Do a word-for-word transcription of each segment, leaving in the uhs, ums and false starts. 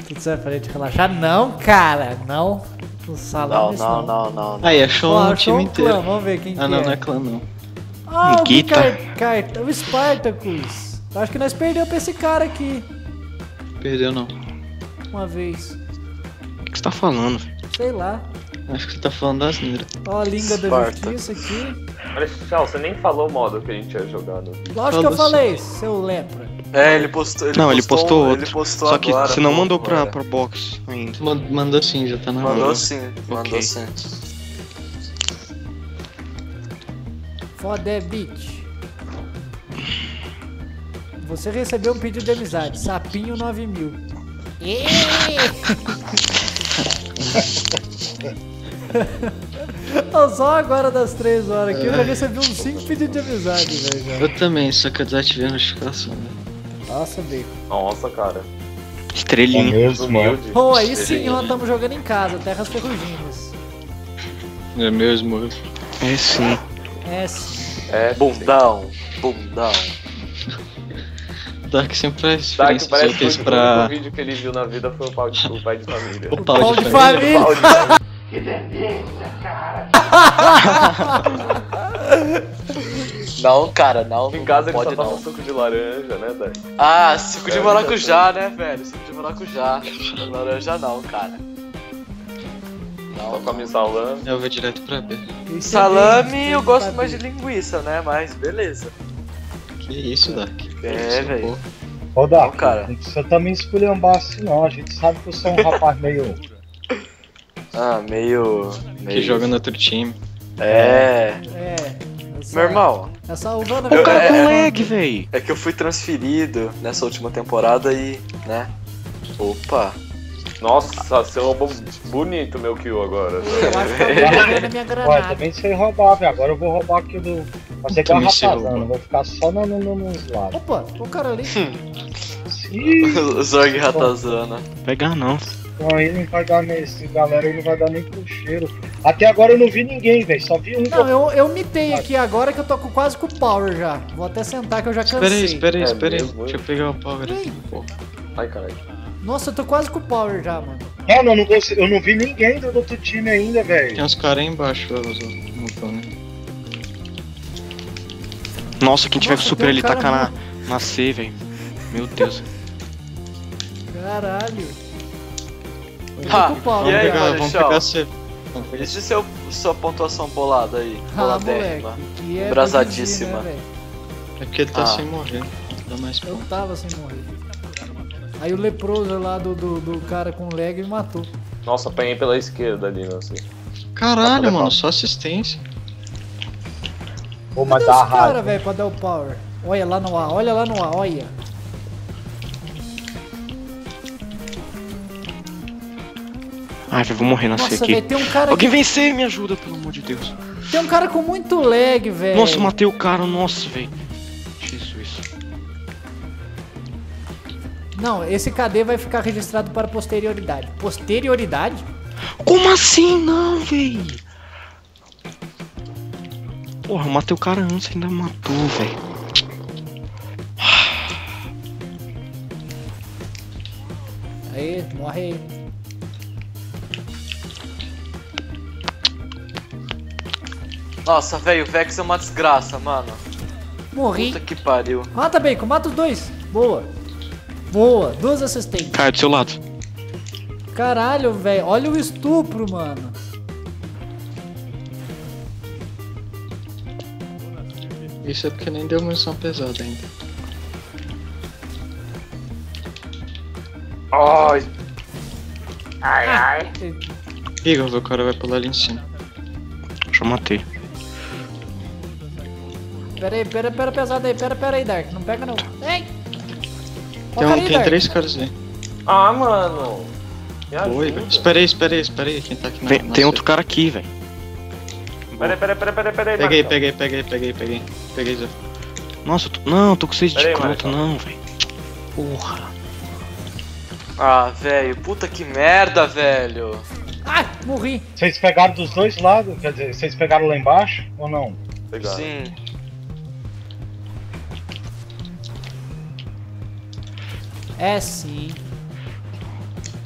Tudo certo pra gente relaxar? Não, cara, não. No salão Não, não, não, não, não. Aí, achou Ó, um achou time um inteiro. clã, vamos ver quem Ah, que não, é. não é clã não. Ah, o Nikita. Car... Car... o Spartacus. Eu acho que nós perdemos pra esse cara aqui. Perdeu não. Uma vez. O que você tá falando, velho? Sei lá. Acho que você tá falando das neiras. Ó a língua da Sparta. justiça aqui. Marechal, você nem falou o modo que a gente ia jogar no vídeo. Lógico que eu Falou falei, seu lepra. É, ele postou. Ele Não, ele postou um- outro. Ele postou Só que agora, você não pô, mandou pra, agora. pra box ainda. Man- Mandou sim, já tá na Mandou hora. sim, mandou Ok. sim. Foda é, bitch. Você recebeu um pedido de amizade. Sapinho nove mil. Ó, só agora das três horas aqui eu já recebi uns cinco pedidos de amizade, velho. já. Eu também, só que eu desativei a notificação, né? Nossa, beco. Nossa, cara. Estrelinha. Humilde. Pô, aí sim, ó, tamo jogando em casa, Terras Ferruginas. É mesmo. É sim. É sim. É, Bundão, bundão. Dark sempre faz Dark diferença parece dos que o outros único pra... vídeo que ele viu na vida foi o pai de, o pai de família. O Pau de O família. pau de família. Não, cara, não. Em casa não ele pode só não. toma suco de laranja, né, Dark? Ah, suco de maracujá, né, velho? Suco de maracujá. Laranja não, cara. Só Não, come salame. Eu vou direto pra B. Esse Salame é eu bem- gosto mais de linguiça, né? Mas beleza. Que isso, Dark? É, velho. Ô, Dark, Não, cara. não precisa também esculhambar assim não, a gente sabe que eu sou um rapaz meio... Ah, meio. meio... Que joga no outro time. É. É. Essa, Meu irmão, Essa uva não Eu- O cara é- com é- lag, véi. é que eu fui transferido nessa última temporada e, né? Opa. Nossa, você roubou bonito meu kill agora. Eu acho que eu tô jogando a minha Ué, granada. também sei roubar, velho, agora eu vou roubar aqui do... Fazer igual a Também sei ratazana, roubar. vou ficar só no, no, no, nos lados. Opa, o cara ali. Ih, Zorg Ratazana. Pegar não. então aí não vai dar nem... Esse galera aí não vai dar nem pro cheiro. Até agora eu não vi ninguém, velho, só vi um... Não, eu, eu mitei aqui agora que eu tô com- quase com o power já. Vou até sentar que eu já cansei. Espera aí, espera aí, É espera aí. mesmo? Deixa eu pegar o power aqui, pô. Ai, caralho. Nossa, eu tô quase com o power já, mano. Mano, eu não, consegui- eu não vi ninguém do outro time ainda, velho. Tem uns caras aí embaixo, ó, os- não tão, né? Nossa, quem tiver Nossa, com super tem um ele cara tacar na, na C, velho. Meu Deus. Caralho. Eu tô Ha, com o power e aí, já. Pegar, vamos Marechal? pegar C. Vamos pegar Diz de seu, sua pontuação bolada aí. Ah, moleque. Boladérrima. Que é Embrasadíssima. produzir, né, velho? É porque ele tá Ah. sem morrer. Dá mais Eu ponto. tava sem morrer. Aí o leproso lá do, do, do cara com lag me matou. Nossa, apanhei pela esquerda ali, não sei. Caralho, Tá mano, bom. só assistência. Vou mandar Cadê a os caras, rádio. velho, pra dar o power? Olha lá no ar, olha lá no ar, olha. Ai, velho, vou morrer na C Nossa, aqui. velho, tem um cara Alguém aqui, vencer, me ajuda, pelo amor de Deus. tem um cara com muito lag, velho. Nossa, matei o cara, nossa, velho. Jesus. Não, esse K D vai ficar registrado para posterioridade. Posterioridade? Como assim, não, véi? Porra, eu matei o cara antes, ainda matou, velho. Aí, morre aí. Nossa, velho, o Vex é uma desgraça, mano. Morri. Puta que pariu. Mata, Bacon, mata os dois. Boa. Boa, duas assistentes. Cai do seu lado. Caralho, velho, olha o estupro, mano. Isso é porque nem deu munição pesada ainda. Ai! Ai, ai. Igor, o cara vai pular ali em cima. Já matei. Pera aí, pera, pera pesado aí, pera, pera aí, Dark. Não pega não. Ei! Ó, Tem, cara um, aí, tem Dark. três caras aí. Ah, mano! Me Oi, ajuda. velho. Espera aí, espera aí, espera aí. Quem tá aqui na, Vem- na tem C. outro cara aqui, velho. Peraí, peraí, peraí, peraí, peraí. Peguei, Marcão. peguei, peguei, peguei, peguei. Peguei, Zé. Nossa, eu tô... não, eu tô com seis de Pera aí, croto, Marcão. não, velho. Porra. Ah, velho, puta que merda, velho. Ai, morri. Vocês pegaram dos dois lados? Quer dizer, vocês pegaram lá embaixo ou não? Pegaram. Sim. É sim.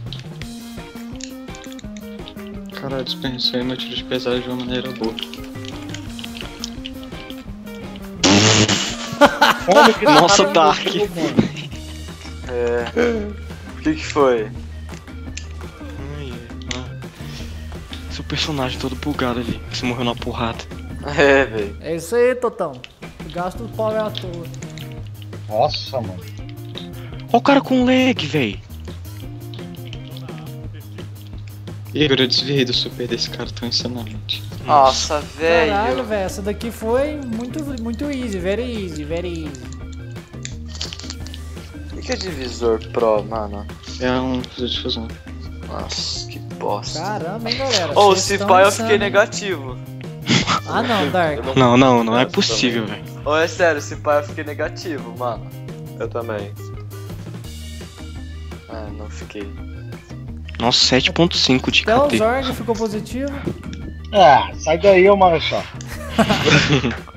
Caralho, dispensei meu tiro de pesado de uma maneira boa. Como que Nossa, tá Dark. no jogo, mano? É. O que que foi? Ai, ah. Seu personagem todo bugado ali. Você morreu na porrada. É, velho. É isso aí, Totão. Gasta o power à toa. Nossa, mano. Ó o cara com lag, véi. Igor, eu desviei do super desse cara tão insanamente. Nossa, Caralho, velho. velho. Essa daqui foi muito, muito easy. Very easy, very easy. O que é divisor pro, mano? É um fuzil de fusão. Nossa, que bosta. Caramba, hein, galera. Ô, Vocês se tão pá, eu insano, fiquei hein? negativo. Ah, não, Dark. Eu Não, não, não é Eu possível, velho. Ô, é sério, se pá, eu fiquei negativo, mano. Eu também. Ah, não fiquei. Nossa, sete ponto cinco de Até o K T. Zorg ficou positivo. Ah, sai daí, ô Marechal.